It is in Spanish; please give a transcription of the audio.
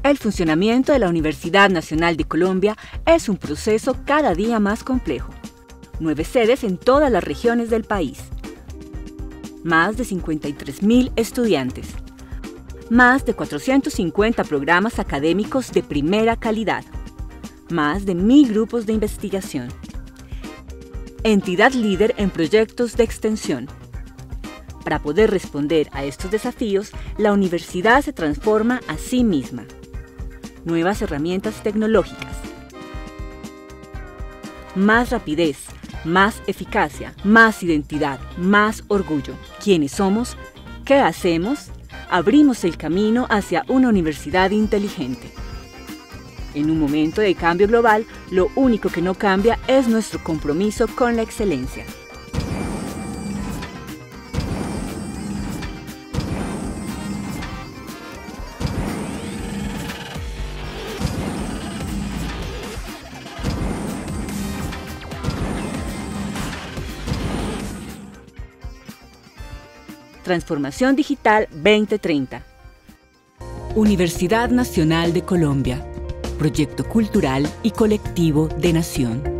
El funcionamiento de la Universidad Nacional de Colombia es un proceso cada día más complejo. 9 sedes en todas las regiones del país. Más de 53.000 estudiantes. Más de 450 programas académicos de primera calidad. Más de 1.000 grupos de investigación. Entidad líder en proyectos de extensión. Para poder responder a estos desafíos, la universidad se transforma a sí misma. Nuevas herramientas tecnológicas. Más rapidez, más eficacia, más identidad, más orgullo. ¿Quiénes somos? ¿Qué hacemos? Abrimos el camino hacia una universidad inteligente. En un momento de cambio global, lo único que no cambia es nuestro compromiso con la excelencia. Transformación Digital 2030. Universidad Nacional de Colombia. Proyecto cultural y colectivo de nación.